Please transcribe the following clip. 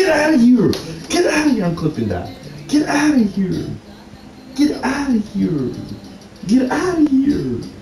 Get out of here! Get out of here! I'm clipping that. Get out of here! Get out of here! Get out of here!